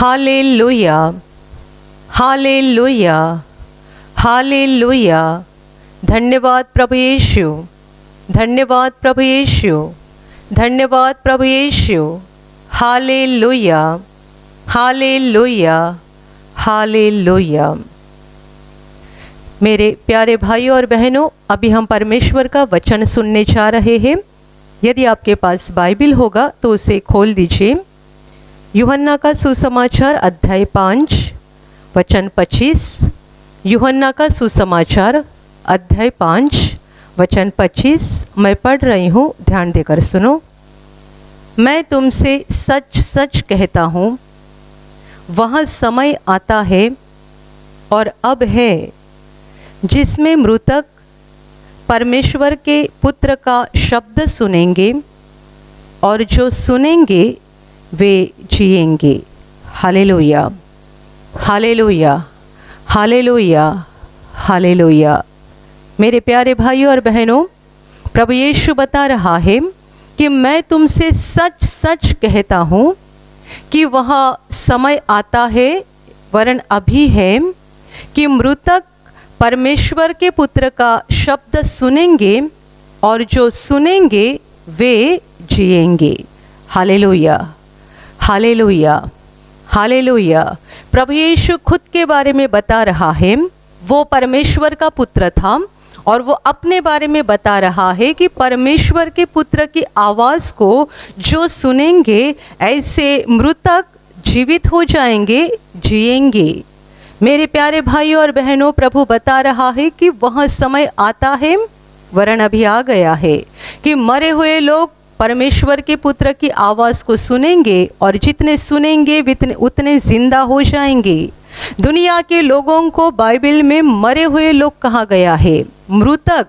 Hallelujah, hallelujah, hallelujah. धन्यवाद प्रभु यीशु, धन्यवाद प्रभु यीशु, धन्यवाद प्रभु यीशु। Hallelujah, hallelujah, hallelujah. मेरे प्यारे भाइयों और बहनों, अभी हम परमेश्वर का वचन सुनने जा रहे हैं। यदि आपके पास बाइबल होगा तो उसे खोल दीजिए। यूहन्ना का सुसमाचार अध्याय 5 वचन 25। यूहन्ना का सुसमाचार अध्याय 5 वचन 25 मैं पढ़ रही हूँ, ध्यान देकर सुनो। मैं तुमसे सच सच कहता हूँ, वह समय आता है और अब है जिसमें मृतक परमेश्वर के पुत्र का शब्द सुनेंगे और जो सुनेंगे वे जिएंगे। Hallelujah, hallelujah, hallelujah, hallelujah. मेरे प्यारे भाइयों और बहनों, प्रभु यीशु बता रहा है कि मैं तुमसे सच सच कहता हूँ कि वह समय आता है वरन अभी है कि मृतक परमेश्वर के पुत्र का शब्द सुनेंगे और जो सुनेंगे वे जिएंगे। Hallelujah, hallelujah, hallelujah. प्रभु यीशु खुद के बारे में बता रहा है, वो परमेश्वर का पुत्र था और वो अपने बारे में बता रहा है कि परमेश्वर के पुत्र की आवाज़ को जो सुनेंगे ऐसे मृतक जीवित हो जाएंगे, जिएंगे। मेरे प्यारे भाइयों और बहनों, प्रभु बता रहा है कि वह समय आता है वरन अभी आ गया है कि मरे हुए लोग परमेश्वर के पुत्र की आवाज़ को सुनेंगे और जितने सुनेंगे उतने जिंदा हो जाएंगे। दुनिया के लोगों को बाइबल में मरे हुए लोग कहा गया है, मृतक।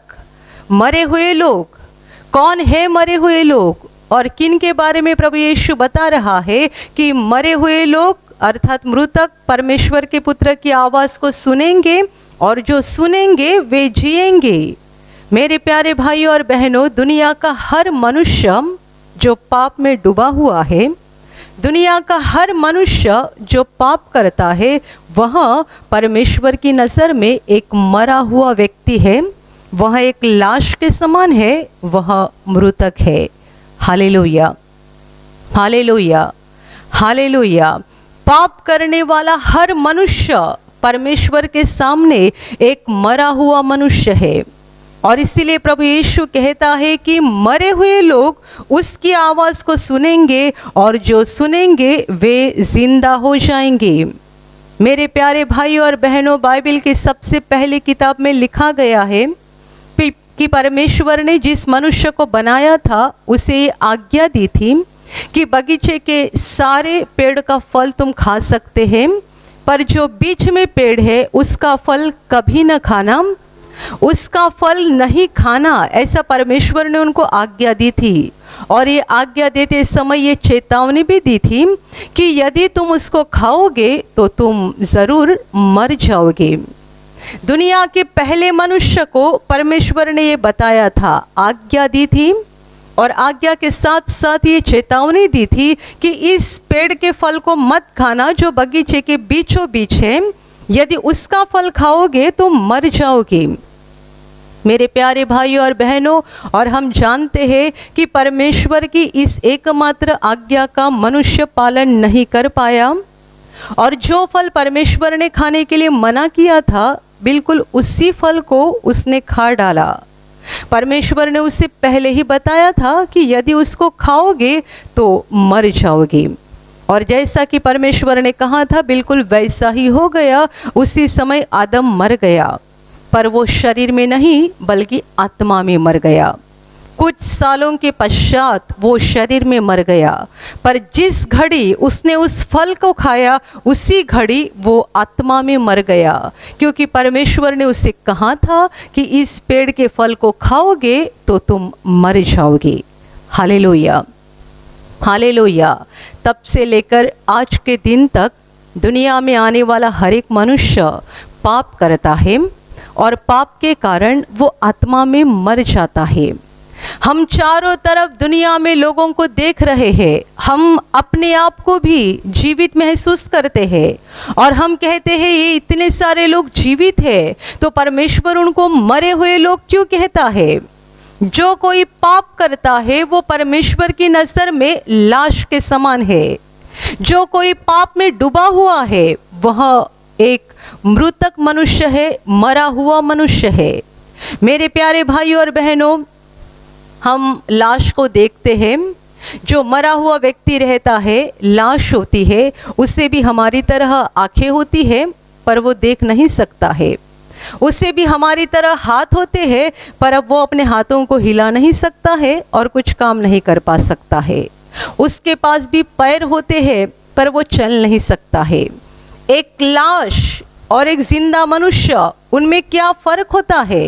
मरे हुए लोग कौन है? मरे हुए लोग और किन के बारे में प्रभु यीशु बता रहा है कि मरे हुए लोग अर्थात मृतक परमेश्वर के पुत्र की आवाज़ को सुनेंगे और जो सुनेंगे वे जिएंगे। मेरे प्यारे भाइयों और बहनों, दुनिया का हर मनुष्य जो पाप में डूबा हुआ है, दुनिया का हर मनुष्य जो पाप करता है, वह परमेश्वर की नज़र में एक मरा हुआ व्यक्ति है, वह एक लाश के समान है, वह मृतक है। Hallelujah, hallelujah, hallelujah. पाप करने वाला हर मनुष्य परमेश्वर के सामने एक मरा हुआ मनुष्य है और इसीलिए प्रभु यीशु कहता है कि मरे हुए लोग उसकी आवाज़ को सुनेंगे और जो सुनेंगे वे जिंदा हो जाएंगे। मेरे प्यारे भाई और बहनों, बाइबल की सबसे पहली किताब में लिखा गया है कि परमेश्वर ने जिस मनुष्य को बनाया था उसे आज्ञा दी थी कि बगीचे के सारे पेड़ का फल तुम खा सकते हैं, पर जो बीच में पेड़ है उसका फल कभी न खाना, उसका फल नहीं खाना, ऐसा परमेश्वर ने उनको आज्ञा दी थी। और ये आज्ञा देते समय ये चेतावनी भी दी थी कि यदि तुम उसको खाओगे तो तुम ज़रूर मर जाओगे। दुनिया के पहले मनुष्य को परमेश्वर ने ये बताया था, आज्ञा दी थी और आज्ञा के साथ साथ ये चेतावनी दी थी कि इस पेड़ के फल को मत खाना जो बगीचे के बीचों बीच है, यदि उसका फल खाओगे तो मर जाओगे। मेरे प्यारे भाइयों और बहनों, और हम जानते हैं कि परमेश्वर की इस एकमात्र आज्ञा का मनुष्य पालन नहीं कर पाया और जो फल परमेश्वर ने खाने के लिए मना किया था, बिल्कुल उसी फल को उसने खा डाला। परमेश्वर ने उससे पहले ही बताया था कि यदि उसको खाओगे तो मर जाओगे और जैसा कि परमेश्वर ने कहा था बिल्कुल वैसा ही हो गया। उसी समय आदम मर गया, पर वो शरीर में नहीं बल्कि आत्मा में मर गया। कुछ सालों के पश्चात वो शरीर में मर गया, पर जिस घड़ी उसने उस फल को खाया उसी घड़ी वो आत्मा में मर गया, क्योंकि परमेश्वर ने उसे कहा था कि इस पेड़ के फल को खाओगे तो तुम मर जाओगे। Hallelujah, hallelujah. तब से लेकर आज के दिन तक दुनिया में आने वाला हर एक मनुष्य पाप करता है और पाप के कारण वो आत्मा में मर जाता है। हम चारों तरफ दुनिया में लोगों को देख रहे हैं, हम अपने आप को भी जीवित महसूस करते हैं और हम कहते हैं ये इतने सारे लोग जीवित हैं, तो परमेश्वर उनको मरे हुए लोग क्यों कहता है? जो कोई पाप करता है वो परमेश्वर की नज़र में लाश के समान है। जो कोई पाप में डूबा हुआ है वह एक मृतक मनुष्य है, मरा हुआ मनुष्य है। मेरे प्यारे भाइयों और बहनों, हम लाश को देखते हैं। जो मरा हुआ व्यक्ति रहता है, लाश होती है, उसे भी हमारी तरह आंखें होती है पर वो देख नहीं सकता है। उसे भी हमारी तरह हाथ होते हैं पर अब वो अपने हाथों को हिला नहीं सकता है और कुछ काम नहीं कर पा सकता है। उसके पास भी पैर होते हैं पर वो चल नहीं सकता है। एक लाश और एक जिंदा मनुष्य, उनमें क्या फ़र्क होता है?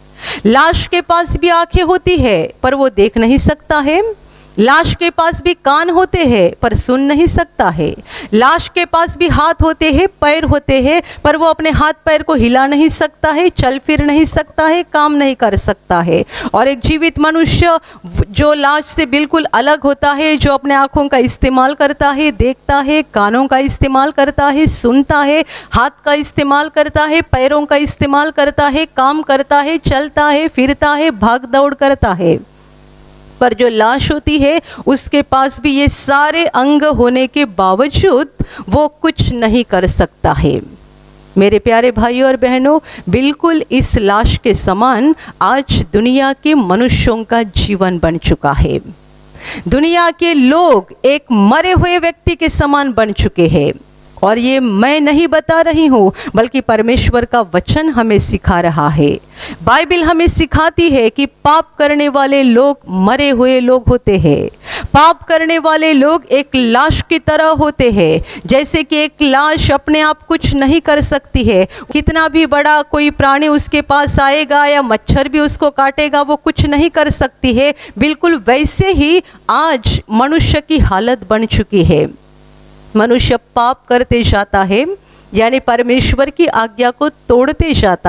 लाश के पास भी आंखें होती है पर वो देख नहीं सकता है। लाश के पास भी कान होते हैं पर सुन नहीं सकता है। लाश के पास भी हाथ होते हैं, पैर होते हैं पर वो अपने हाथ पैर को हिला नहीं सकता है, चल फिर नहीं सकता है, काम नहीं कर सकता है। और एक जीवित मनुष्य जो लाश से बिल्कुल अलग होता है, जो अपने आँखों का इस्तेमाल करता है, देखता है, कानों का इस्तेमाल करता है, सुनता है, हाथ का इस्तेमाल करता है, पैरों का इस्तेमाल करता है, काम करता है, चलता है, फिरता है, भाग दौड़ करता है। पर जो लाश होती है उसके पास भी ये सारे अंग होने के बावजूद वो कुछ नहीं कर सकता है। मेरे प्यारे भाइयों और बहनों, बिल्कुल इस लाश के समान आज दुनिया के मनुष्यों का जीवन बन चुका है। दुनिया के लोग एक मरे हुए व्यक्ति के समान बन चुके हैं। और ये मैं नहीं बता रही हूँ बल्कि परमेश्वर का वचन हमें सिखा रहा है। बाइबल हमें सिखाती है कि पाप करने वाले लोग मरे हुए लोग होते हैं। पाप करने वाले लोग एक लाश की तरह होते हैं। जैसे कि एक लाश अपने आप कुछ नहीं कर सकती है, कितना भी बड़ा कोई प्राणी उसके पास आएगा या मच्छर भी उसको काटेगा वो कुछ नहीं कर सकती है, बिल्कुल वैसे ही आज मनुष्य की हालत बन चुकी है। मनुष्य पाप करते जाता है, यानी परमेश्वर की आज्ञा को तोड़ते जाता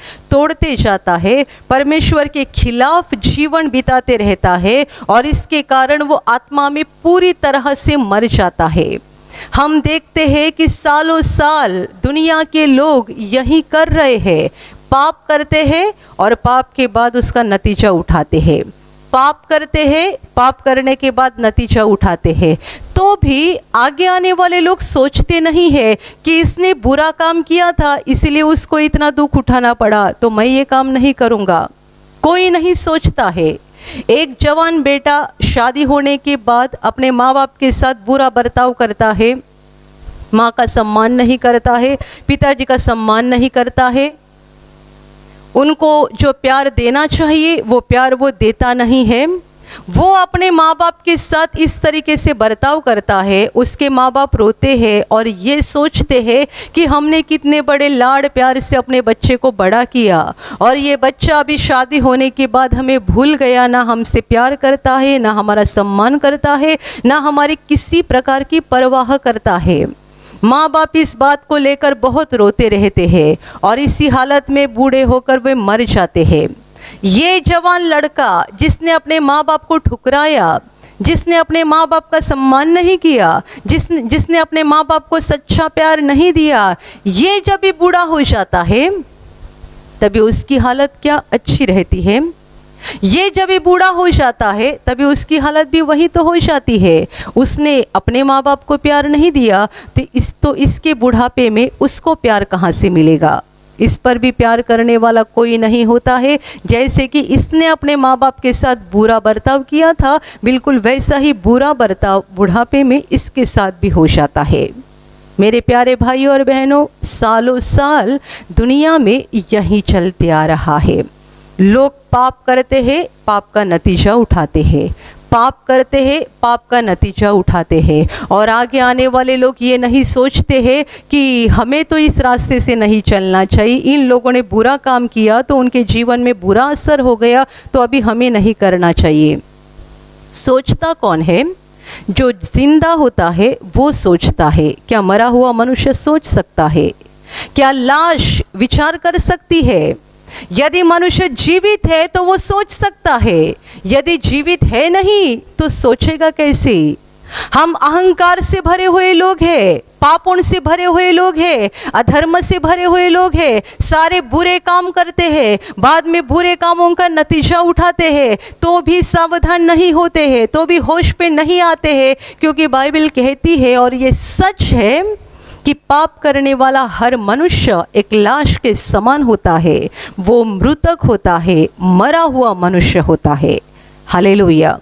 है, परमेश्वर के खिलाफ जीवन बिताते रहता है और इसके कारण वो आत्मा में पूरी तरह से मर जाता है। हम देखते हैं कि सालों साल दुनिया के लोग यही कर रहे हैं, पाप करते हैं और पाप के बाद उसका नतीजा उठाते हैं। पाप करते हैं, पाप करने के बाद नतीजा उठाते हैं, तो भी आगे आने वाले लोग सोचते नहीं है कि इसने बुरा काम किया था इसलिए उसको इतना दुख उठाना पड़ा, तो मैं ये काम नहीं करूँगा। कोई नहीं सोचता है। एक जवान बेटा शादी होने के बाद अपने माँ बाप के साथ बुरा बर्ताव करता है, माँ का सम्मान नहीं करता है, पिताजी का सम्मान नहीं करता है, उनको जो प्यार देना चाहिए वो प्यार वो देता नहीं है। वो अपने माँ बाप के साथ इस तरीके से बर्ताव करता है, उसके माँ बाप रोते हैं और ये सोचते हैं कि हमने कितने बड़े लाड़ प्यार से अपने बच्चे को बड़ा किया और ये बच्चा अभी शादी होने के बाद हमें भूल गया, ना हमसे प्यार करता है, ना हमारा सम्मान करता है, ना हमारी किसी प्रकार की परवाह करता है। माँ बाप इस बात को लेकर बहुत रोते रहते हैं और इसी हालत में बूढ़े होकर वे मर जाते हैं। ये जवान लड़का जिसने अपने माँ बाप को ठुकराया, जिसने अपने माँ बाप का सम्मान नहीं किया, जिसने अपने माँ बाप को सच्चा प्यार नहीं दिया, ये जब भी बूढ़ा हो जाता है तभी उसकी हालत क्या अच्छी रहती है। ये जब भी बूढ़ा हो जाता है तभी उसकी हालत भी वही तो हो जाती है। उसने अपने माँ बाप को प्यार नहीं दिया तो इसके बुढ़ापे में उसको प्यार कहाँ से मिलेगा। इस पर भी प्यार करने वाला कोई नहीं होता है। जैसे कि इसने अपने माँ बाप के साथ बुरा बर्ताव किया था, बिल्कुल वैसा ही बुरा बर्ताव बुढ़ापे में इसके साथ भी हो जाता है। मेरे प्यारे भाइयों और बहनों, सालों साल दुनिया में यही चलते आ रहा है। लोग पाप करते हैं, पाप का नतीजा उठाते हैं, पाप करते हैं, पाप का नतीजा उठाते हैं और आगे आने वाले लोग ये नहीं सोचते हैं कि हमें तो इस रास्ते से नहीं चलना चाहिए, इन लोगों ने बुरा काम किया तो उनके जीवन में बुरा असर हो गया तो अभी हमें नहीं करना चाहिए। सोचता कौन है? जो जिंदा होता है वो सोचता है। क्या मरा हुआ मनुष्य सोच सकता है? क्या लाश विचार कर सकती है? यदि मनुष्य जीवित है तो वो सोच सकता है। यदि जीवित है नहीं तो सोचेगा कैसे? हम अहंकार से भरे हुए लोग हैं, पापों से भरे हुए लोग हैं, अधर्म से भरे हुए लोग हैं, सारे बुरे काम करते हैं, बाद में बुरे कामों का नतीजा उठाते हैं, तो भी सावधान नहीं होते हैं, तो भी होश पे नहीं आते हैं, क्योंकि बाइबल कहती है और ये सच है कि पाप करने वाला हर मनुष्य एक लाश के समान होता है, वो मृतक होता है, मरा हुआ मनुष्य होता है। Hallelujah,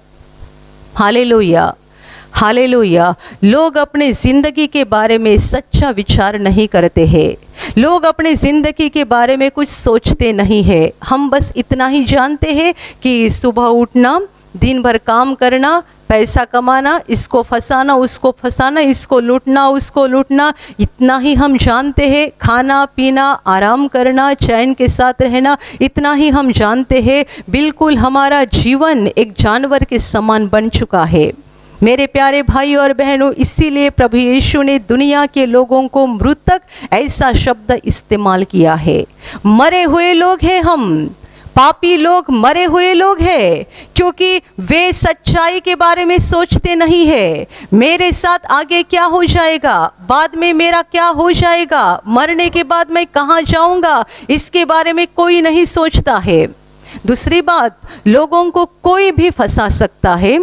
hallelujah, hallelujah. लोग अपने ज़िंदगी के बारे में सच्चा विचार नहीं करते हैं, लोग अपने ज़िंदगी के बारे में कुछ सोचते नहीं है। हम बस इतना ही जानते हैं कि सुबह उठना, दिन भर काम करना, पैसा कमाना, इसको फंसाना, उसको फंसाना, इसको लूटना, उसको लूटना, इतना ही हम जानते हैं। खाना पीना, आराम करना, चैन के साथ रहना, इतना ही हम जानते हैं। बिल्कुल हमारा जीवन एक जानवर के समान बन चुका है। मेरे प्यारे भाई और बहनों, इसीलिए प्रभु यीशु ने दुनिया के लोगों को मृतक ऐसा शब्द इस्तेमाल किया है। मरे हुए लोग हैं हम, पापी लोग, मरे हुए लोग हैं, क्योंकि वे सच्चाई के बारे में सोचते नहीं है। मेरे साथ आगे क्या हो जाएगा, बाद में मेरा क्या हो जाएगा, मरने के बाद मैं कहाँ जाऊंगा, इसके बारे में कोई नहीं सोचता है। दूसरी बात, लोगों को कोई भी फंसा सकता है,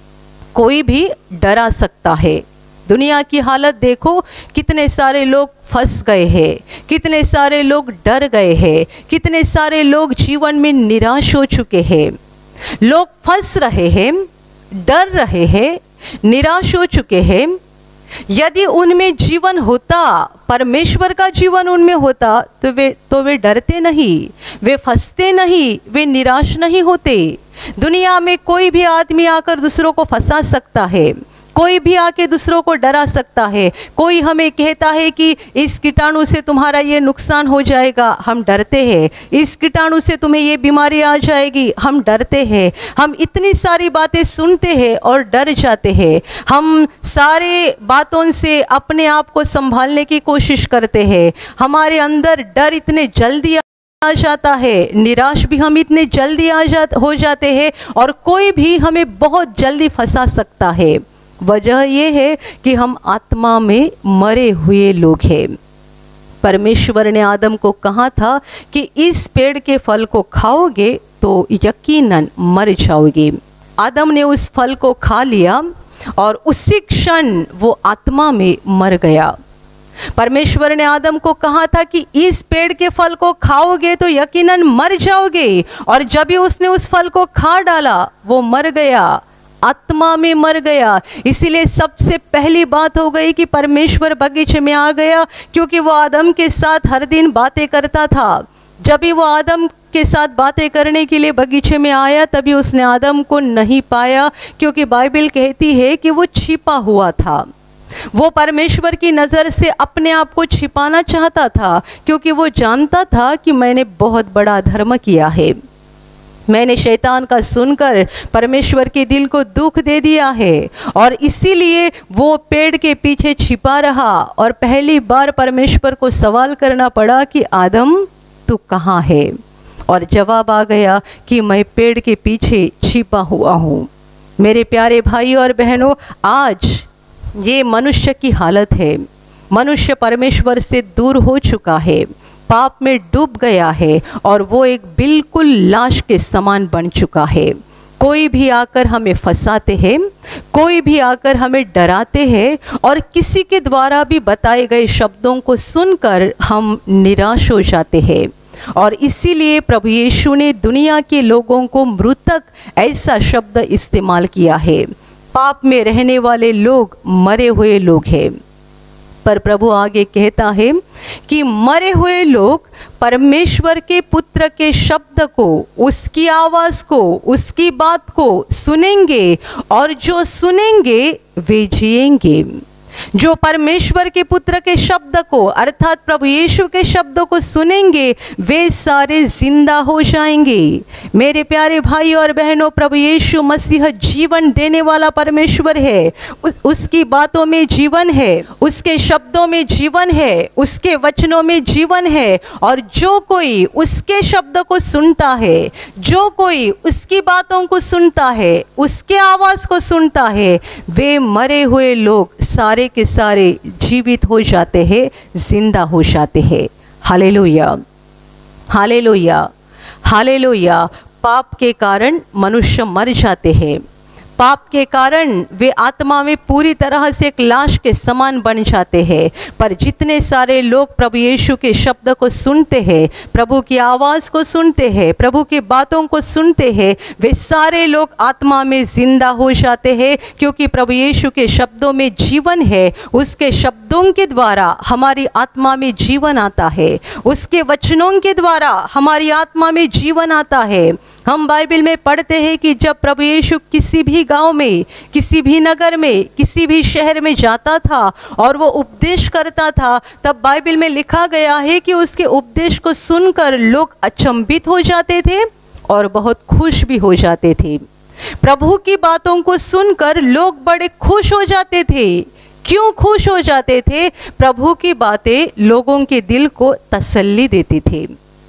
कोई भी डरा सकता है। दुनिया की हालत देखो, कितने सारे लोग फंस गए हैं, कितने सारे लोग डर गए हैं, कितने सारे लोग जीवन में निराश हो चुके हैं। लोग फंस रहे हैं, डर रहे हैं, निराश हो चुके हैं। यदि उनमें जीवन होता, परमेश्वर का जीवन उनमें होता, तो वे डरते नहीं, वे फंसते नहीं, वे निराश नहीं होते। दुनिया में कोई भी आदमी आकर दूसरों को फंसा सकता है, कोई भी आके दूसरों को डरा सकता है। कोई हमें कहता है कि इस कीटाणु से तुम्हारा ये नुकसान हो जाएगा, हम डरते हैं। इस कीटाणु से तुम्हें ये बीमारी आ जाएगी, हम डरते हैं। हम इतनी सारी बातें सुनते हैं और डर जाते हैं। हम सारे बातों से अपने आप को संभालने की कोशिश करते हैं। हमारे अंदर डर इतने जल्दी आ जाता है, निराश भी हम इतने जल्दी हो जाते हैं, और कोई भी हमें बहुत जल्दी फंसा सकता है। वजह यह है कि हम आत्मा में मरे हुए लोग हैं। परमेश्वर ने आदम को कहा था कि इस पेड़ के फल को खाओगे तो यकीनन मर जाओगे। आदम ने उस फल को खा लिया और उसी क्षण वो आत्मा में मर गया। परमेश्वर ने आदम को कहा था कि इस पेड़ के फल को खाओगे तो यकीनन मर जाओगे, और जब भी उसने उस फल को खा डाला वो मर गया, आत्मा में मर गया। इसीलिए सबसे पहली बात हो गई कि परमेश्वर बगीचे में आ गया, क्योंकि वो आदम के साथ हर दिन बातें करता था। जब भी वो आदम के साथ बातें करने के लिए बगीचे में आया, तभी उसने आदम को नहीं पाया, क्योंकि बाइबल कहती है कि वो छिपा हुआ था। वो परमेश्वर की नज़र से अपने आप को छिपाना चाहता था, क्योंकि वो जानता था कि मैंने बहुत बड़ा धर्म किया है, मैंने शैतान का सुनकर परमेश्वर के दिल को दुख दे दिया है, और इसीलिए वो पेड़ के पीछे छिपा रहा। और पहली बार परमेश्वर को सवाल करना पड़ा कि आदम तू कहाँ है, और जवाब आ गया कि मैं पेड़ के पीछे छिपा हुआ हूँ। मेरे प्यारे भाई और बहनों, आज ये मनुष्य की हालत है। मनुष्य परमेश्वर से दूर हो चुका है, पाप में डूब गया है, और वो एक बिल्कुल लाश के समान बन चुका है। कोई भी आकर हमें फंसाते हैं, कोई भी आकर हमें डराते हैं, और किसी के द्वारा भी बताए गए शब्दों को सुनकर हम निराश हो जाते हैं। और इसीलिए प्रभु यीशु ने दुनिया के लोगों को मृतक ऐसा शब्द इस्तेमाल किया है। पाप में रहने वाले लोग मरे हुए लोग हैं। पर प्रभु आगे कहता है कि मरे हुए लोग परमेश्वर के पुत्र के शब्द को, उसकी आवाज़ को, उसकी बात को सुनेंगे, और जो सुनेंगे वे जिएंगे। जो परमेश्वर के पुत्र के शब्द को अर्थात प्रभु यीशु के शब्दों को सुनेंगे वे सारे जिंदा हो जाएंगे। मेरे प्यारे भाई और बहनों, प्रभु यीशु मसीह जीवन देने वाला परमेश्वर है। उसकी बातों में जीवन है, उसके शब्दों में जीवन है, उसके वचनों में जीवन है। और जो कोई उसके शब्द को सुनता है, जो कोई उसकी बातों को सुनता है, उसके आवाज़ को सुनता है, वे मरे हुए लोग सारे के सारे जीवित हो जाते हैं, जिंदा हो जाते हैं। Hallelujah, hallelujah, hallelujah. पाप के कारण मनुष्य मर जाते हैं। पाप के कारण वे आत्मा में पूरी तरह से एक लाश के समान बन जाते हैं। पर जितने सारे लोग प्रभु यीशु के शब्द को सुनते हैं, प्रभु की आवाज़ को सुनते हैं, प्रभु की बातों को सुनते हैं, वे सारे लोग आत्मा में जिंदा हो जाते हैं, क्योंकि प्रभु यीशु के शब्दों में जीवन है। उसके शब्दों के द्वारा हमारी आत्मा में जीवन आता है, उसके वचनों के द्वारा हमारी आत्मा में जीवन आता है। हम बाइबल में पढ़ते हैं कि जब प्रभु यीशु किसी भी गांव में, किसी भी नगर में, किसी भी शहर में जाता था और वो उपदेश करता था, तब बाइबल में लिखा गया है कि उसके उपदेश को सुनकर लोग अचंभित हो जाते थे और बहुत खुश भी हो जाते थे। प्रभु की बातों को सुनकर लोग बड़े खुश हो जाते थे। क्यों खुश हो जाते थे? प्रभु की बातें लोगों के दिल को तसल्ली देती थी।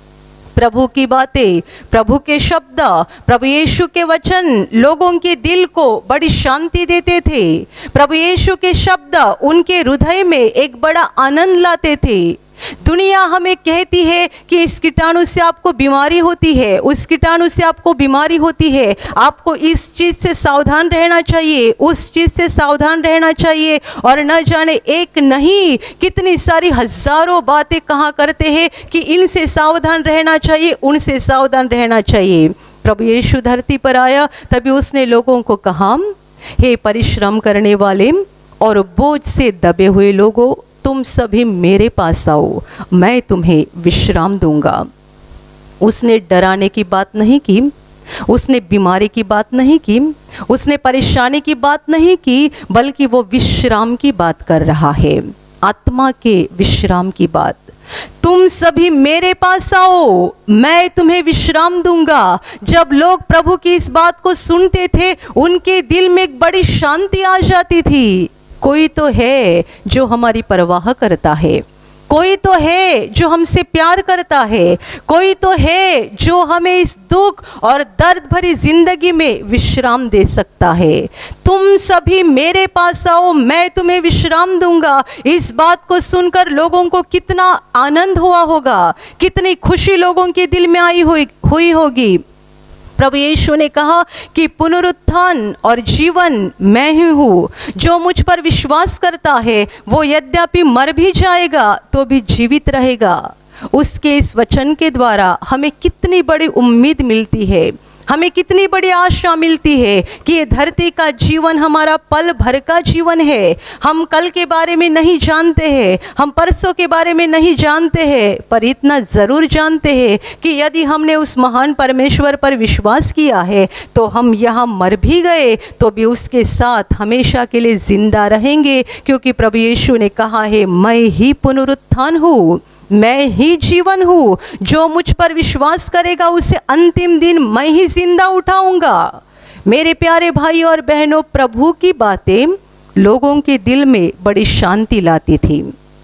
प्रभु की बातें, प्रभु के शब्द, प्रभु यीशु के वचन लोगों के दिल को बड़ी शांति देते थे। प्रभु यीशु के शब्द उनके हृदय में एक बड़ा आनंद लाते थे। दुनिया हमें कहती है कि इस कीटाणु से आपको बीमारी होती है, उस कीटाणु से आपको बीमारी होती है, आपको इस चीज़ से सावधान रहना चाहिए, उस चीज़ से सावधान रहना चाहिए, और न जाने एक नहीं कितनी सारी हजारों बातें कहा करते हैं कि इनसे सावधान रहना चाहिए, उनसे सावधान रहना चाहिए। प्रभु यीशु धरती पर आया, तभी उसने लोगों को कहा, हे परिश्रम करने वाले और बोझ से दबे हुए लोगों, तुम सभी मेरे पास आओ, मैं तुम्हें विश्राम दूंगा। उसने डराने की बात नहीं की, उसने बीमारी की बात नहीं की, उसने परेशानी की बात नहीं की, बल्कि वो विश्राम की बात कर रहा है, आत्मा के विश्राम की बात। तुम सभी मेरे पास आओ, मैं तुम्हें विश्राम दूंगा। जब लोग प्रभु की इस बात को सुनते थे, उनके दिल में एक बड़ी शांति आ जाती थी। कोई तो है जो हमारी परवाह करता है, कोई तो है जो हमसे प्यार करता है, कोई तो है जो हमें इस दुख और दर्द भरी जिंदगी में विश्राम दे सकता है। तुम सभी मेरे पास आओ, मैं तुम्हें विश्राम दूंगा। इस बात को सुनकर लोगों को कितना आनंद हुआ होगा, कितनी खुशी लोगों के दिल में आई हुई होगी। प्रभु यीशु ने कहा कि पुनरुत्थान और जीवन मैं ही हूँ, जो मुझ पर विश्वास करता है वो यद्यपि मर भी जाएगा तो भी जीवित रहेगा। उसके इस वचन के द्वारा हमें कितनी बड़ी उम्मीद मिलती है, हमें कितनी बड़ी आशा मिलती है कि ये धरती का जीवन हमारा पल भर का जीवन है। हम कल के बारे में नहीं जानते हैं, हम परसों के बारे में नहीं जानते हैं, पर इतना ज़रूर जानते हैं कि यदि हमने उस महान परमेश्वर पर विश्वास किया है तो हम यहाँ मर भी गए तो भी उसके साथ हमेशा के लिए ज़िंदा रहेंगे, क्योंकि प्रभु यीशु ने कहा है, मैं ही पुनरुत्थान हूँ, मैं ही जीवन हूँ, जो मुझ पर विश्वास करेगा उसे अंतिम दिन मैं ही जिंदा उठाऊंगा। मेरे प्यारे भाई और बहनों, प्रभु की बातें लोगों के दिल में बड़ी शांति लाती थी।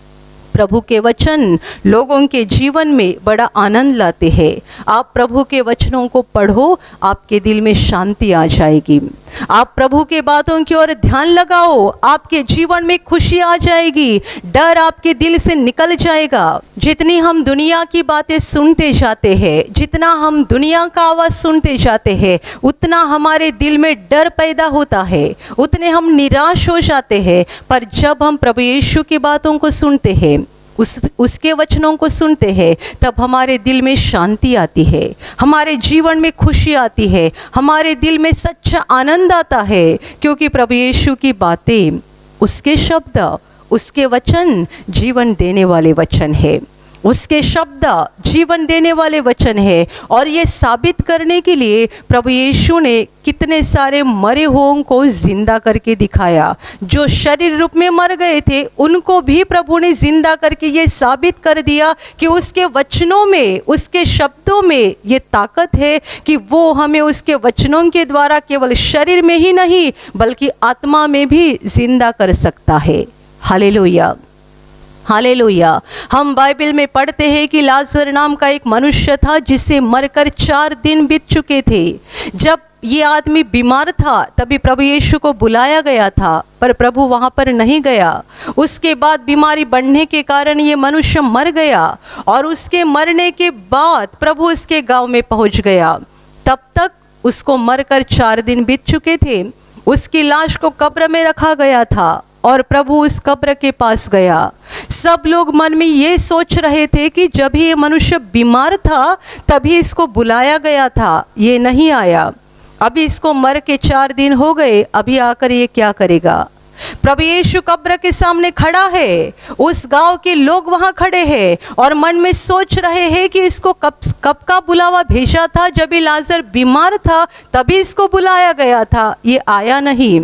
प्रभु के वचन लोगों के जीवन में बड़ा आनंद लाते हैं। आप प्रभु के वचनों को पढ़ो, आपके दिल में शांति आ जाएगी। आप प्रभु के बातों की ओर ध्यान लगाओ, आपके जीवन में खुशी आ जाएगी, डर आपके दिल से निकल जाएगा। जितनी हम दुनिया की बातें सुनते जाते हैं, जितना हम दुनिया का आवाज़ सुनते जाते हैं, उतना हमारे दिल में डर पैदा होता है, उतने हम निराश हो जाते हैं। पर जब हम प्रभु यीशु की बातों को सुनते हैं, उसके वचनों को सुनते हैं, तब हमारे दिल में शांति आती है, हमारे जीवन में खुशी आती है, हमारे दिल में सच्चा आनंद आता है, क्योंकि प्रभु यीशु की बातें, उसके शब्द, उसके वचन जीवन देने वाले वचन है। उसके शब्द जीवन देने वाले वचन है। और ये साबित करने के लिए प्रभु यीशु ने कितने सारे मरे हुओं को जिंदा करके दिखाया। जो शरीर रूप में मर गए थे उनको भी प्रभु ने जिंदा करके ये साबित कर दिया कि उसके वचनों में, उसके शब्दों में ये ताकत है कि वो हमें उसके वचनों के द्वारा केवल शरीर में ही नहीं बल्कि आत्मा में भी जिंदा कर सकता है। Hallelujah, hallelujah. हम बाइबल में पढ़ते हैं कि लाजर नाम का एक मनुष्य था जिसे मरकर 4 दिन बीत चुके थे। जब ये आदमी बीमार था तभी प्रभु यीशु को बुलाया गया था, पर प्रभु वहाँ पर नहीं गया। उसके बाद बीमारी बढ़ने के कारण ये मनुष्य मर गया और उसके मरने के बाद प्रभु उसके गांव में पहुँच गया। तब तक उसको मरकर 4 दिन बीत चुके थे। उसकी लाश को कब्र में रखा गया था और प्रभु उस कब्र के पास गया। सब लोग मन में ये सोच रहे थे कि जब ये मनुष्य बीमार था तभी इसको बुलाया गया था, ये नहीं आया। अभी इसको मर के 4 दिन हो गए, अभी आकर ये क्या करेगा। प्रभु यीशु कब्र के सामने खड़ा है, उस गांव के लोग वहां खड़े हैं और मन में सोच रहे हैं कि इसको कब का बुलावा भेजा था। जब ये लाजर बीमार था तभी इसको बुलाया गया था, ये आया नहीं।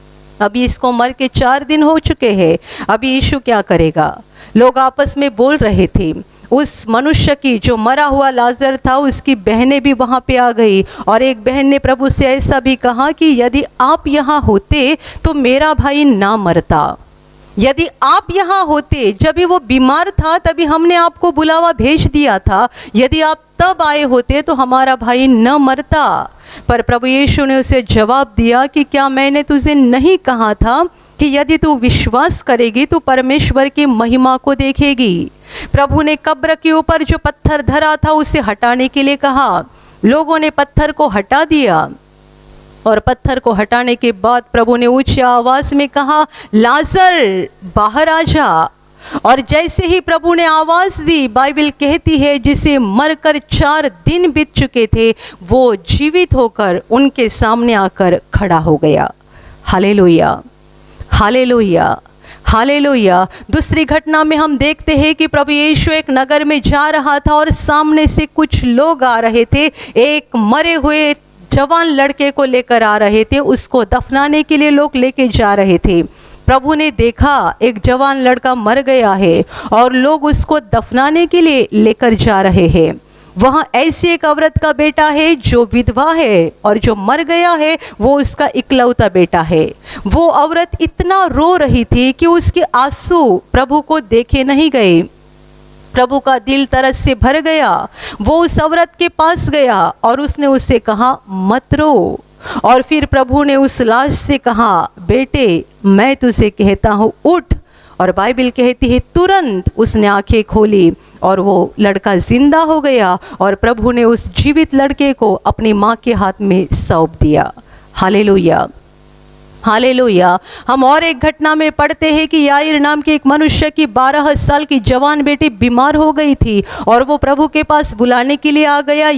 अभी इसको मर के 4 दिन हो चुके हैं, अभी यीशु क्या करेगा। लोग आपस में बोल रहे थे। उस मनुष्य की, जो मरा हुआ लाजर था, उसकी बहनें भी वहाँ पे आ गई और एक बहन ने प्रभु से ऐसा भी कहा कि यदि आप यहाँ होते तो मेरा भाई ना मरता। यदि आप यहाँ होते, जब भी वो बीमार था तभी हमने आपको बुलावा भेज दिया था, यदि आप तब आए होते तो हमारा भाई न मरता। पर प्रभु यीशु ने उसे जवाब दिया कि क्या मैंने तुझे नहीं कहा था कि यदि तू विश्वास करेगी तो परमेश्वर की महिमा को देखेगी। प्रभु ने कब्र के ऊपर जो पत्थर धरा था उसे हटाने के लिए कहा। लोगों ने पत्थर को हटा दिया और पत्थर को हटाने के बाद प्रभु ने ऊंची आवाज में कहा, लाजर बाहर आ जा। और जैसे ही प्रभु ने आवाज दी, बाइबल कहती है जिसे मरकर 4 दिन बीत चुके थे वो जीवित होकर उनके सामने आकर खड़ा हो गया। Hallelujah, hallelujah, hallelujah. दूसरी घटना में हम देखते हैं कि प्रभु यीशु एक नगर में जा रहा था और सामने से कुछ लोग आ रहे थे। एक मरे हुए जवान लड़के को लेकर आ रहे थे, उसको दफनाने के लिए लोग लेके जा रहे थे। प्रभु ने देखा एक जवान लड़का मर गया है और लोग उसको दफनाने के लिए लेकर जा रहे हैं। वहाँ ऐसी एक औरत का बेटा है जो विधवा है और जो मर गया है वो उसका इकलौता बेटा है। वो औरत इतना रो रही थी कि उसके आंसू प्रभु को देखे नहीं गए। प्रभु का दिल तरस से भर गया। वो उस औरत के पास गया और उसने उससे कहा, मत रो। और फिर प्रभु ने उस लाश से कहा, बेटे मैं तुझे कहता हूँ उठ। और बाइबल कहती है तुरंत उसने आंखें खोली और वो लड़का जिंदा हो गया और प्रभु ने उस जीवित लड़के को अपनी माँ के हाथ में सौंप दिया। Hallelujah, hallelujah. हम और एक घटना में पढ़ते हैं कि याईर नाम के एक मनुष्य की 12 साल की जवान बेटी बीमार हो गई थी और वो प्रभु के पास बुलाने के लिए आ गया।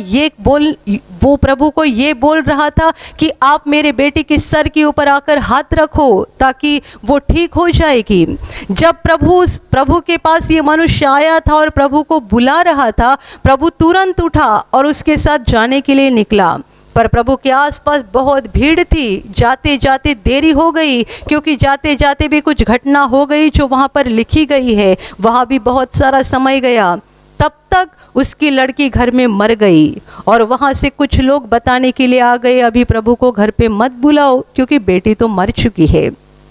वो प्रभु को ये बोल रहा था कि आप मेरे बेटे के सर के ऊपर आकर हाथ रखो ताकि वो ठीक हो जाएगी। जब प्रभु के पास ये मनुष्य आया था और प्रभु को बुला रहा था, प्रभु तुरंत उठा और उसके साथ जाने के लिए निकला। पर प्रभु के आसपास बहुत भीड़ थी। जाते जाते देरी हो गई क्योंकि जाते जाते भी कुछ घटना हो गई जो वहाँ पर लिखी गई है। वहाँ भी बहुत सारा समय गया। तब तक उसकी लड़की घर में मर गई और वहाँ से कुछ लोग बताने के लिए आ गए, अभी प्रभु को घर पे मत बुलाओ क्योंकि बेटी तो मर चुकी है।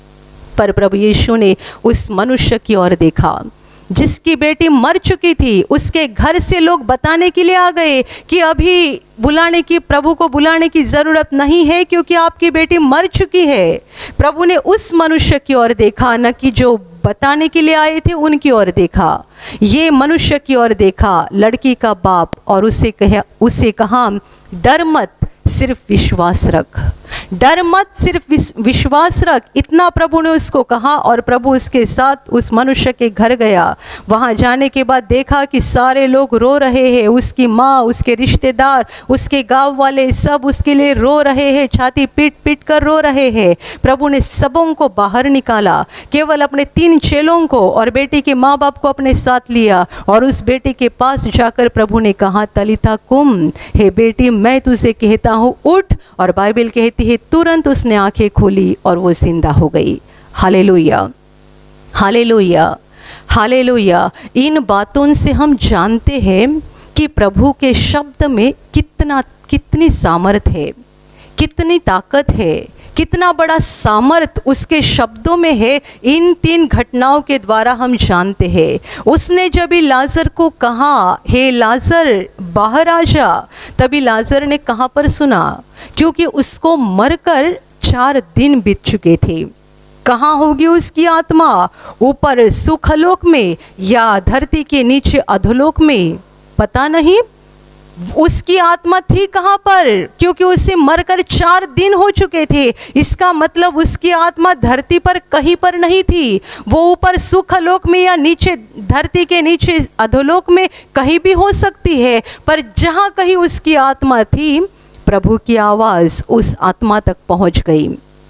पर प्रभु यीशु ने उस मनुष्य की ओर देखा जिसकी बेटी मर चुकी थी। उसके घर से लोग बताने के लिए आ गए कि अभी प्रभु को बुलाने की जरूरत नहीं है क्योंकि आपकी बेटी मर चुकी है। प्रभु ने उस मनुष्य की ओर देखा, न कि जो बताने के लिए आए थे उनकी ओर देखा। ये मनुष्य की ओर देखा, लड़की का बाप, और उसे कहा डर मत, सिर्फ विश्वास रख। डर मत, सिर्फ विश्वास रख। इतना प्रभु ने उसको कहा और प्रभु उसके साथ उस मनुष्य के घर गया। वहाँ जाने के बाद देखा कि सारे लोग रो रहे हैं, उसकी माँ, उसके रिश्तेदार, उसके गांव वाले सब उसके लिए रो रहे हैं, छाती पीट पीट कर रो रहे हैं। प्रभु ने सबों को बाहर निकाला, केवल अपने 3 चेलों को और बेटी के माँ बाप को अपने साथ लिया और उस बेटी के पास जाकर प्रभु ने कहा, तलिता कुम, हे बेटी मैं तुझे कहता हूँ उठ। और बाइबल कहती है तुरंत उसने आंखें खोली और वो जिंदा हो गई। Hallelujah, hallelujah, hallelujah. इन बातों से हम जानते हैं कि प्रभु के शब्द में कितनी सामर्थ है, कितनी ताकत है, कितना बड़ा सामर्थ उसके शब्दों में है। इन 3 घटनाओं के द्वारा हम जानते हैं। उसने जब लाजर को कहा, हे लाजर बाहर आ जा, तभी लाजर ने कहाँ पर सुना? क्योंकि उसको मरकर 4 दिन बीत चुके थे। कहाँ होगी उसकी आत्मा? ऊपर सुखलोक में या धरती के नीचे अधोलोक में? पता नहीं उसकी आत्मा थी कहाँ पर, क्योंकि उसे मरकर 4 दिन हो चुके थे। इसका मतलब उसकी आत्मा धरती पर कहीं पर नहीं थी। वो ऊपर सुखलोक में या नीचे धरती के नीचे अधोलोक में कहीं भी हो सकती है, पर जहाँ कहीं उसकी आत्मा थी, प्रभु की आवाज़ उस आत्मा तक पहुँच गई।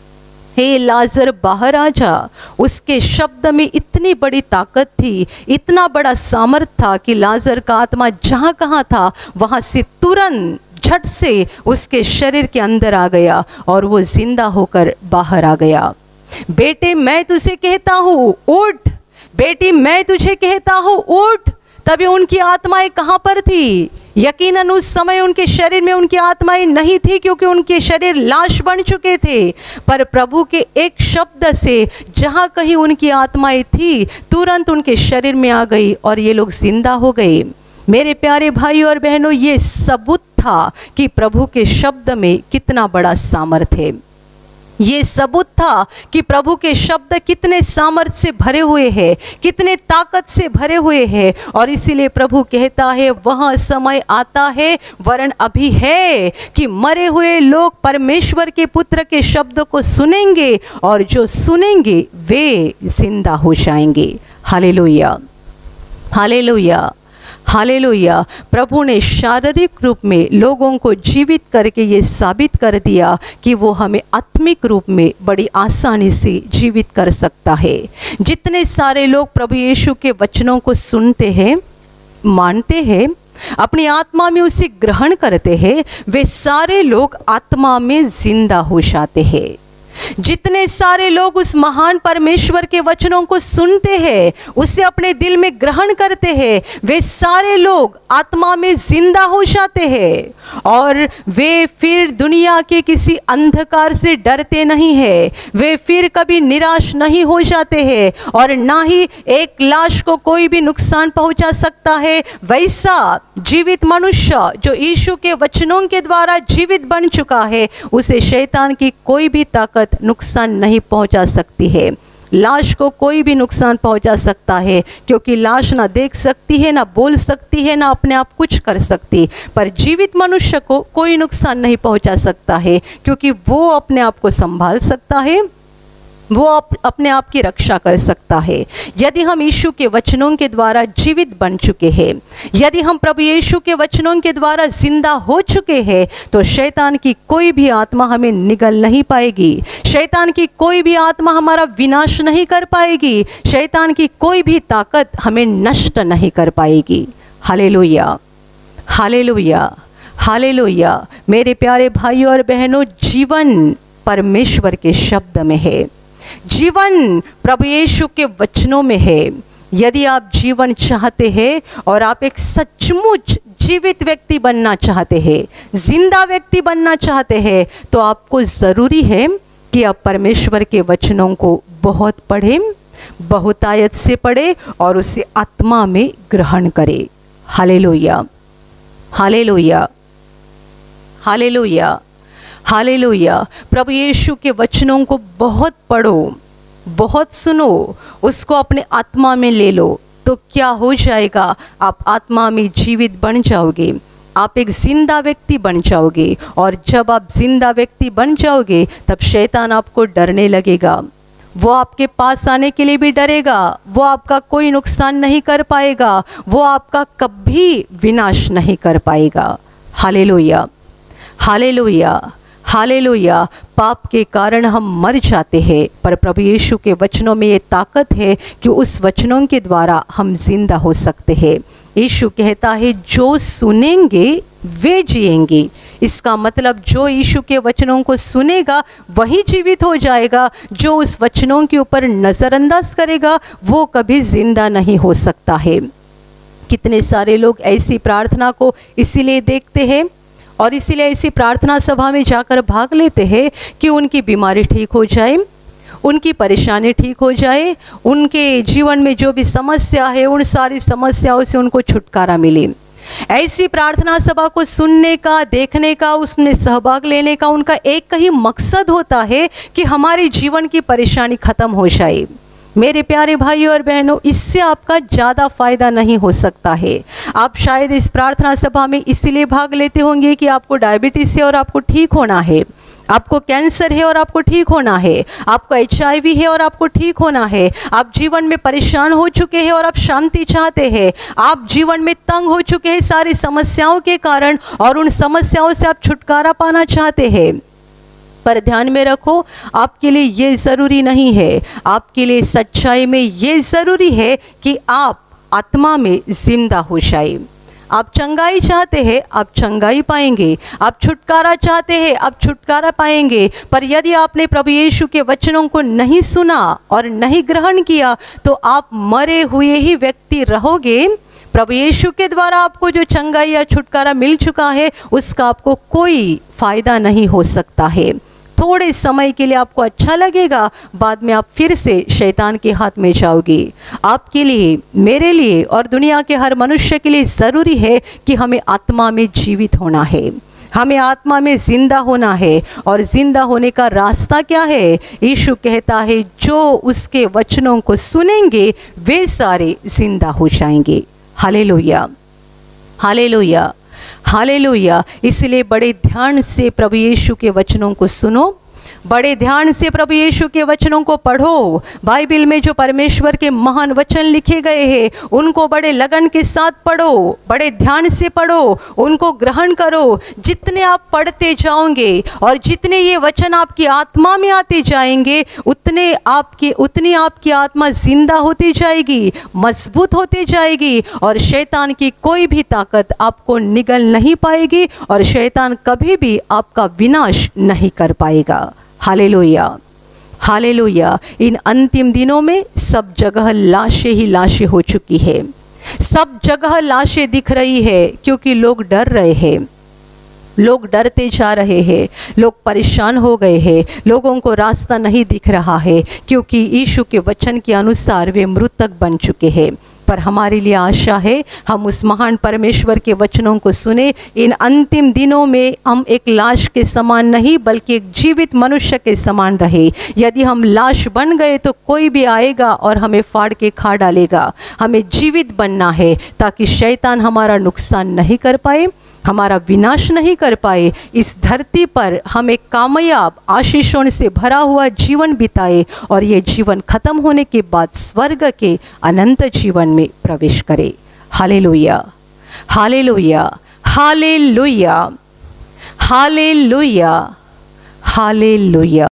हे लाजर बाहर आ जा। उसके शब्द में इतनी बड़ी ताकत थी, इतना बड़ा सामर्थ्य था कि लाजर का आत्मा जहाँ कहाँ था वहाँ से तुरंत झट से उसके शरीर के अंदर आ गया और वो जिंदा होकर बाहर आ गया। बेटे मैं तुझे कहता हूँ उठ, बेटी मैं तुझे कहता हूँ उठ। तभी उनकी आत्माएं कहाँ पर थी? यकीनन उस समय उनके शरीर में उनकी आत्माएं नहीं थी, क्योंकि उनके शरीर लाश बन चुके थे। पर प्रभु के एक शब्द से जहाँ कहीं उनकी आत्माएं थी, तुरंत उनके शरीर में आ गई और ये लोग जिंदा हो गए। मेरे प्यारे भाई और बहनों, ये सबूत था कि प्रभु के शब्द में कितना बड़ा सामर्थ्य है। ये सबूत था कि प्रभु के शब्द कितने सामर्थ्य से भरे हुए हैं, कितने ताकत से भरे हुए हैं। और इसीलिए प्रभु कहता है वह समय आता है, वरन अभी है, कि मरे हुए लोग परमेश्वर के पुत्र के शब्द को सुनेंगे और जो सुनेंगे वे जिंदा हो जाएंगे। Hallelujah, hallelujah, hallelujah. प्रभु ने शारीरिक रूप में लोगों को जीवित करके ये साबित कर दिया कि वो हमें आत्मिक रूप में बड़ी आसानी से जीवित कर सकता है। जितने सारे लोग प्रभु यीशु के वचनों को सुनते हैं, मानते हैं, अपनी आत्मा में उसे ग्रहण करते हैं, वे सारे लोग आत्मा में जिंदा हो जाते हैं। जितने सारे लोग उस महान परमेश्वर के वचनों को सुनते हैं, उसे अपने दिल में ग्रहण करते हैं, वे सारे लोग आत्मा में जिंदा हो जाते हैं और वे फिर दुनिया के किसी अंधकार से डरते नहीं हैं। वे फिर कभी निराश नहीं हो जाते हैं और ना ही एक लाश को कोई भी नुकसान पहुंचा सकता है। वैसा जीवित मनुष्य जो यीशु के वचनों के द्वारा जीवित बन चुका है, उसे शैतान की कोई भी ताकत नुकसान नहीं पहुंचा सकती है। लाश को कोई भी नुकसान पहुंचा सकता है, क्योंकि लाश ना देख सकती है, ना बोल सकती है, ना अपने आप कुछ कर सकती, पर जीवित मनुष्य को कोई नुकसान नहीं पहुंचा सकता है, क्योंकि वो अपने आप को संभाल सकता है, वो अपने आप की रक्षा कर सकता है। यदि हम यीशु के वचनों के द्वारा जीवित बन चुके हैं, यदि हम प्रभु यीशु के वचनों के द्वारा जिंदा हो चुके हैं, तो शैतान की कोई भी आत्मा हमें निगल नहीं पाएगी। शैतान की कोई भी आत्मा हमारा विनाश नहीं कर पाएगी। शैतान की कोई भी ताकत हमें नष्ट नहीं कर पाएगी। Hallelujah, hallelujah, hallelujah. मेरे प्यारे भाइयों और बहनों, जीवन परमेश्वर के शब्द में है, जीवन प्रभु यीशु के वचनों में है। यदि आप जीवन चाहते हैं और आप एक सचमुच जीवित व्यक्ति बनना चाहते हैं, जिंदा व्यक्ति बनना चाहते हैं, तो आपको ज़रूरी है कि आप परमेश्वर के वचनों को बहुत पढ़ें, बहुतायत से पढ़ें और उसे आत्मा में ग्रहण करें। Hallelujah, hallelujah, hallelujah, hallelujah. प्रभु यीशु के वचनों को बहुत पढ़ो, बहुत सुनो, उसको अपने आत्मा में ले लो, तो क्या हो जाएगा? आप आत्मा में जीवित बन जाओगे। आप एक जिंदा व्यक्ति बन जाओगे, और जब आप जिंदा व्यक्ति बन जाओगे तब शैतान आपको डरने लगेगा। वो आपके पास आने के लिए भी डरेगा, वो आपका कोई नुकसान नहीं कर पाएगा, वो आपका कभी विनाश नहीं कर पाएगा। Hallelujah, hallelujah, hallelujah. पाप के कारण हम मर जाते हैं, पर प्रभु यीशु के वचनों में ये ताकत है कि उस वचनों के द्वारा हम जिंदा हो सकते हैं। यीशु कहता है जो सुनेंगे वे जिएंगे। इसका मतलब जो यीशु के वचनों को सुनेगा वही जीवित हो जाएगा, जो उस वचनों के ऊपर नज़रअंदाज करेगा वो कभी जिंदा नहीं हो सकता है। कितने सारे लोग ऐसी प्रार्थना को इसीलिए देखते हैं और इसीलिए ऐसी प्रार्थना सभा में जाकर भाग लेते हैं कि उनकी बीमारी ठीक हो जाए, उनकी परेशानी ठीक हो जाए, उनके जीवन में जो भी समस्या है उन सारी समस्याओं से उनको छुटकारा मिले। ऐसी प्रार्थना सभा को सुनने का, देखने का, उसमें सहभाग लेने का उनका एक ही मकसद होता है कि हमारे जीवन की परेशानी खत्म हो जाए। मेरे प्यारे भाइयों और बहनों, इससे आपका ज़्यादा फायदा नहीं हो सकता है। आप शायद इस प्रार्थना सभा में इसीलिए भाग लेते होंगे कि आपको डायबिटीज़ है और आपको ठीक होना है, आपको कैंसर है और आपको ठीक होना है, आपको HIV है और आपको ठीक होना है, आप जीवन में परेशान हो चुके हैं और आप शांति चाहते हैं, आप जीवन में तंग हो चुके हैं सारी समस्याओं के कारण और उन समस्याओं से आप छुटकारा पाना चाहते हैं। पर ध्यान में रखो, आपके लिए ये ज़रूरी नहीं है, आपके लिए सच्चाई में ये ज़रूरी है कि आप आत्मा में जिंदा हो जाए। आप चंगाई चाहते हैं, आप चंगाई पाएंगे, आप छुटकारा चाहते हैं, आप छुटकारा पाएंगे। पर यदि आपने प्रभु यीशु के वचनों को नहीं सुना और नहीं ग्रहण किया तो आप मरे हुए ही व्यक्ति रहोगे। प्रभु यीशु के द्वारा आपको जो चंगाई या छुटकारा मिल चुका है उसका आपको कोई फ़ायदा नहीं हो सकता है। थोड़े समय के लिए आपको अच्छा लगेगा, बाद में आप फिर से शैतान के हाथ में जाओगे। आपके लिए, मेरे लिए और दुनिया के हर मनुष्य के लिए ज़रूरी है कि हमें आत्मा में जीवित होना है, हमें आत्मा में जिंदा होना है। और जिंदा होने का रास्ता क्या है? यीशु कहता है जो उसके वचनों को सुनेंगे वे सारे जिंदा हो जाएंगे। Hallelujah, hallelujah, hallelujah. इसलिए बड़े ध्यान से प्रभु यीशु के वचनों को सुनो, बड़े ध्यान से प्रभु यीशु के वचनों को पढ़ो। बाइबल में जो परमेश्वर के महान वचन लिखे गए हैं उनको बड़े लगन के साथ पढ़ो, बड़े ध्यान से पढ़ो, उनको ग्रहण करो। जितने आप पढ़ते जाओगे और जितने ये वचन आपकी आत्मा में आते जाएंगे उतनी आपकी आत्मा जिंदा होती जाएगी, मजबूत होती जाएगी और शैतान की कोई भी ताकत आपको निगल नहीं पाएगी और शैतान कभी भी आपका विनाश नहीं कर पाएगा। Hallelujah, hallelujah. इन अंतिम दिनों में सब जगह लाशें ही लाशें हो चुकी है, सब जगह लाशें दिख रही है क्योंकि लोग डर रहे हैं, लोग डरते जा रहे हैं, लोग परेशान हो गए हैं, लोगों को रास्ता नहीं दिख रहा है क्योंकि यीशु के वचन के अनुसार वे मृतक बन चुके हैं। पर हमारे लिए आशा है हम उस महान परमेश्वर के वचनों को सुने। इन अंतिम दिनों में हम एक लाश के समान नहीं बल्कि एक जीवित मनुष्य के समान रहे। यदि हम लाश बन गए तो कोई भी आएगा और हमें फाड़ के खा डालेगा। हमें जीवित बनना है ताकि शैतान हमारा नुकसान नहीं कर पाए, हमारा विनाश नहीं कर पाए। इस धरती पर हम एक कामयाब आशीषों से भरा हुआ जीवन बिताए और ये जीवन खत्म होने के बाद स्वर्ग के अनंत जीवन में प्रवेश करे। Hallelujah, hallelujah, hallelujah, hallelujah, hallelujah.